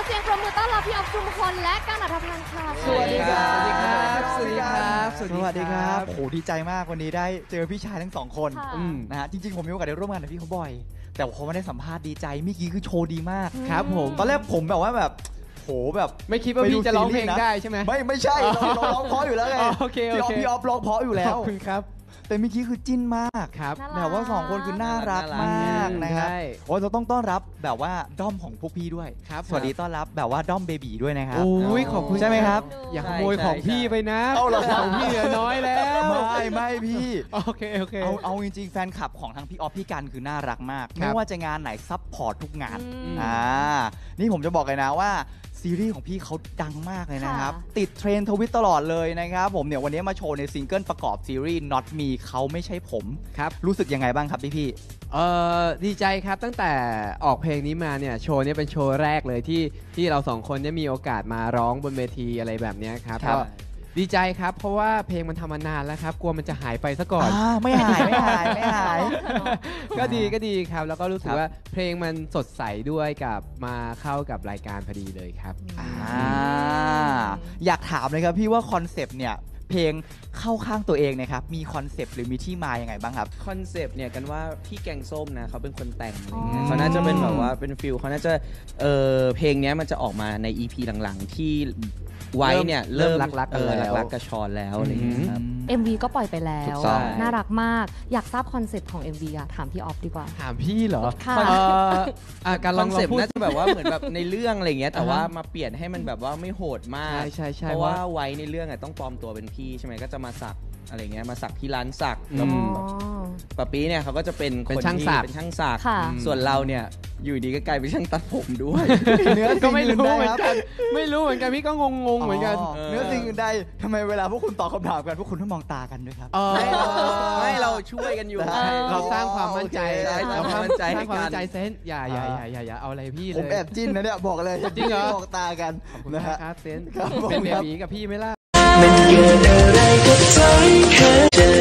เสียงปรบมือต้อนรับพี่อ๊อฟชุมพลและก้าง ณัฐพันธ์ค่ะสวัสดีครับสวัสดีครับสวัสดีครับโอ้โหดีใจมากวันนี้ได้เจอพี่ชายทั้งสองคนนะฮะจริงๆผมมีโอกาสได้ร่วมงานกับพี่เขาบ่อยแต่พอไม่ได้สัมภาษณ์ดีใจเมื่อกี้คือโชว์ดีมากครับผมตอนแรกผมแบบว่าแบบโหแบบไม่คิดว่าพี่จะร้องเพลงได้ใช่ไหมไม่ใช่เราร้องเพราะอยู่แล้วไงพี่อ๊อฟร้องเพราะอยู่แล้วขอบคุณครับแต่เมื่อกี้คือจิ้นมากครับแบบว่า2คนคือน่ารักมากนะครับโอ้เราต้องต้อนรับแบบว่าด้อมของพวกพี่ด้วยสวัสดีต้อนรับแบบว่าด้อมเบบีด้วยนะครับโอ้ยขอบคุณใช่ไหมครับอย่าขโมยของพี่ไปนะของพี่น้อยแล้วไม่พี่โอเคเอาจริงๆแฟนคลับของทั้งพี่ออฟพี่กันคือน่ารักมากไม่ว่าจะงานไหนซัพพอร์ตทุกงานนี่ผมจะบอกเลยนะว่าซีรีส์ของพี่เขาดังมากเลยนะครับติดเทรนด์ทวิตตลอดเลยนะครับผมเนี่ยวันนี้มาโชว์ในซิงเกิลประกอบซีรีส์ Not Me เขาไม่ใช่ผมครับรู้สึกยังไงบ้างครับพี่ดีใจครับตั้งแต่ออกเพลงนี้มาเนี่ยโชว์นี้เป็นโชว์แรกเลยที่เราสองคนได้มีโอกาสมาร้องบนเวทีอะไรแบบนี้ครับก็ดีใจครับเพราะว่าเพลงมันทำมานานแล้วครับกลัวมันจะหายไปซะก่อนไม่หายก็ดีครับแล้วก็รู้สึกว่าเพลงมันสดใสด้วยกับมาเข้ากับรายการพอดีเลยครับอยากถามเลยครับพี่ว่าคอนเซปต์เนี่ยเพลงเข้าข้างตัวเองนะครับมีคอนเซปต์หรือมีที่มายังไงบ้างครับคอนเซปต์เนี่ยกันว่าพี่แกงส้มนะเขาเป็นคนแต่งอะไรเงี้ยเขาน่าจะเป็นแบบว่าเป็นฟิลเขาน่าจะเพลงนี้มันจะออกมาใน EP หลังๆที่ไว้เนี่ยเริ่มรักกระชอนแล้วอะไรอย่างเงี้ยครับ MV ก็ปล่อยไปแล้วน่ารักมากอยากทราบคอนเซ็ปต์ของ MV อะถามพี่ออฟดีกว่าถามพี่เหรอการลองเซ็ปต์น่าจะแบบว่าเหมือนแบบในเรื่องอะไรเงี้ยแต่ว่ามาเปลี่ยนให้มันแบบว่าไม่โหดมากใช่เพราะว่าไว้ในเรื่องต้องปลอมตัวเป็นพี่ใช่ไหมก็จะมาสักอะไรเงี้ยมาสักที่ร้านสักแล้วปะปี้เนี่ยเขาก็จะเป็นคนที่เป็นช่างสักส่วนเราเนี่ยอยู่ดีก็กลายเป็นช่างตัดผมด้วยเนื้อก็ไม่รู้เหมือนกันพี่ก็งงเหมือนกันเนื้อสิ่งอื่นใดทำไมเวลาพวกคุณตอบคำถามกันพวกคุณต้องมองตากันด้วยครับไม่เราช่วยกันอยู่เราสร้างความมั่นใจเราสร้างความมั่นใจเซนอย่าเอาอะไรพี่เลยผมแอบจิ้นนะเนี่ยบอกเลยจริงเหรอมองตากันนะฮะเซนเป็นเบบีกับพี่ไหมล่ะมันเกิดอะไรกับใจแค่